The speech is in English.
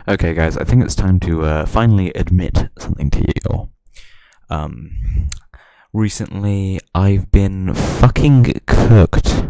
Okay, guys, I think it's time to finally admit something to you. Um, Recently I've been fucking cooked